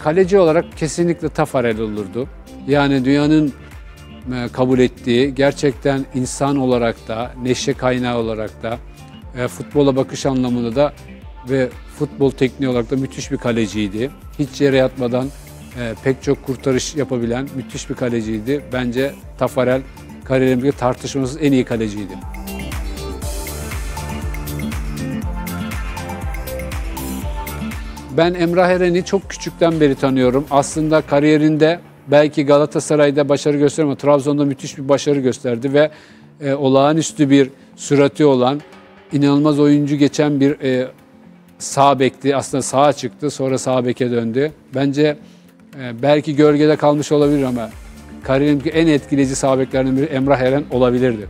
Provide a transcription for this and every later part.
kaleci olarak kesinlikle Taffarel olurdu. Yani dünyanın kabul ettiği, gerçekten insan olarak da, neşe kaynağı olarak da, futbola bakış anlamında da ve futbol tekniği olarak da müthiş bir kaleciydi. Hiç yere yatmadan pek çok kurtarış yapabilen müthiş bir kaleciydi. Bence Taffarel kariyerimde tartışmasız en iyi kaleciydi. Ben Emrah Eren'i çok küçükten beri tanıyorum. Aslında kariyerinde belki Galatasaray'da başarı gösterdi ama Trabzon'da müthiş bir başarı gösterdi ve olağanüstü bir sürati olan, inanılmaz oyuncu geçen bir sağ bekti. Aslında sağa çıktı, sonra sağ beke döndü. Bence belki gölgede kalmış olabilir ama kariyerimdeki en etkileyici sağ beklerden biri Emrah Eren olabilirdi.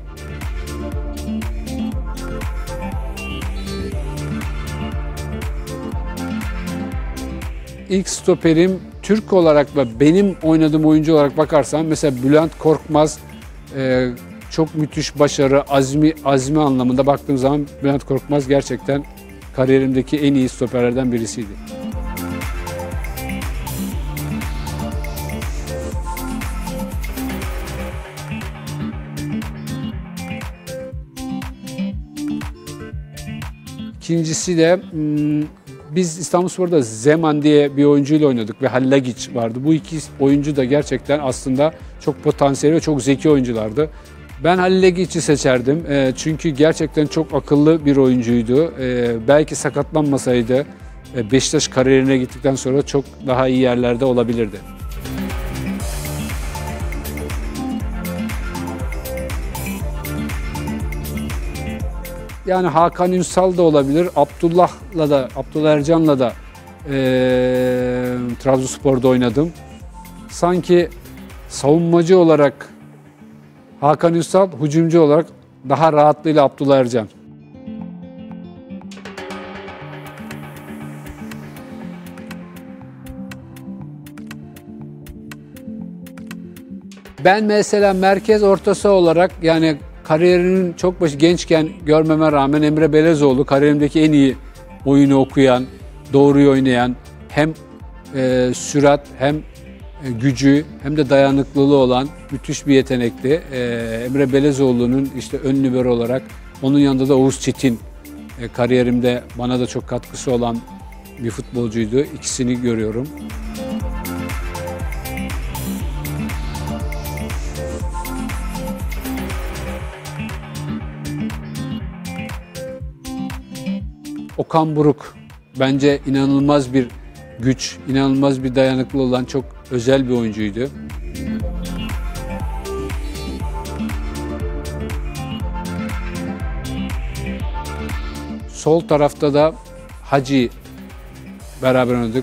İlk stoperim Türk olarak ve benim oynadığım oyuncu olarak bakarsam mesela Bülent Korkmaz çok müthiş başarı, azmi anlamında baktığım zaman Bülent Korkmaz gerçekten kariyerimdeki en iyi stoperlerden birisiydi. İkincisi de biz İstanbulspor'da Zeman diye bir oyuncuyla oynadık ve Halilović vardı. Bu iki oyuncu da gerçekten aslında çok potansiyeli ve çok zeki oyunculardı. Ben Halilovic'i seçerdim çünkü gerçekten çok akıllı bir oyuncuydu. Belki sakatlanmasaydı Beşiktaş kariyerine gittikten sonra çok daha iyi yerlerde olabilirdi. Yani Hakan Ünsal da olabilir, Abdullah Ercan'la da Trabzonspor'da oynadım. Sanki savunmacı olarak Hakan Ünsal, hücumcu olarak daha rahatlığıyla Abdullah Ercan. Ben mesela merkez ortası olarak yani kariyerinin çok gençken görmeme rağmen Emre Belezoğlu kariyerimdeki en iyi oyunu okuyan, doğruyu oynayan, hem sürat hem gücü hem de dayanıklılığı olan müthiş bir yetenekti. Emre Belezoğlu'nun işte ön libero olarak, onun yanında da Oğuz Çetin kariyerimde bana da çok katkısı olan bir futbolcuydu. İkisini görüyorum. Okan Buruk bence inanılmaz bir güç, inanılmaz bir dayanıklı olan çok özel bir oyuncuydu. Sol tarafta da Hacı beraber oynadık.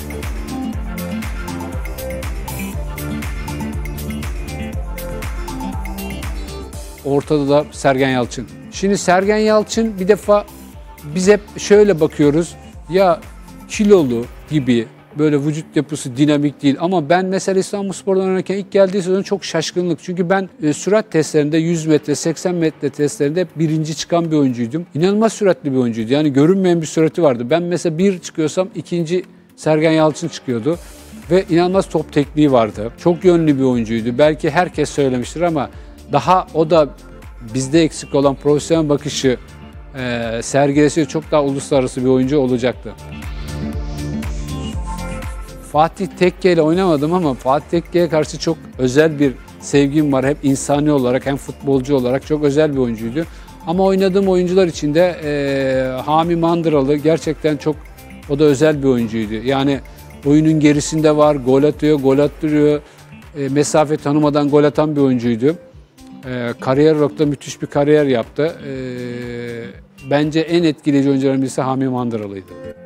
Ortada da Sergen Yalçın. Şimdi Sergen Yalçın bir defa biz hep şöyle bakıyoruz, ya kilolu gibi böyle vücut yapısı dinamik değil ama ben mesela İstanbulspor'dan oynarken ilk geldiği sezon çok şaşkınlık. Çünkü ben sürat testlerinde 100 metre, 80 metre testlerinde birinci çıkan bir oyuncuydum. İnanılmaz süratli bir oyuncuydu. Yani görünmeyen bir sürati vardı. Ben mesela bir çıkıyorsam ikinci Sergen Yalçın çıkıyordu ve inanılmaz top tekniği vardı. Çok yönlü bir oyuncuydu. Belki herkes söylemiştir ama daha o da bizde eksik olan profesyonel bakışı sergilesi çok daha uluslararası bir oyuncu olacaktı. Fatih Tekke ile oynamadım ama Fatih Tekke'ye karşı çok özel bir sevgim var. Hem insani olarak hem futbolcu olarak çok özel bir oyuncuydu. Ama oynadığım oyuncular içinde Hami Mandıralı gerçekten çok, o da özel bir oyuncuydu. Yani oyunun gerisinde var, gol atıyor, gol attırıyor, mesafe tanımadan gol atan bir oyuncuydu. Kariyer olarak da müthiş bir kariyer yaptı. Bence en etkileyici oyuncuların birisi Hami Mandıralı'ydı.